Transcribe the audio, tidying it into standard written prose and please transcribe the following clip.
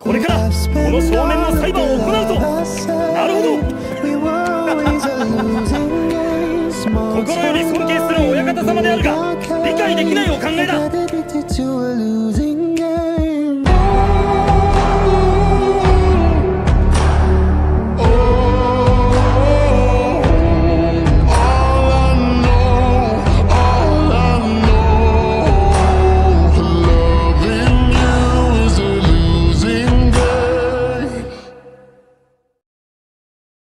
これからこの少年の裁判を行うぞ。なるほど。心より尊敬するお館様であるが理解できないお考えだ。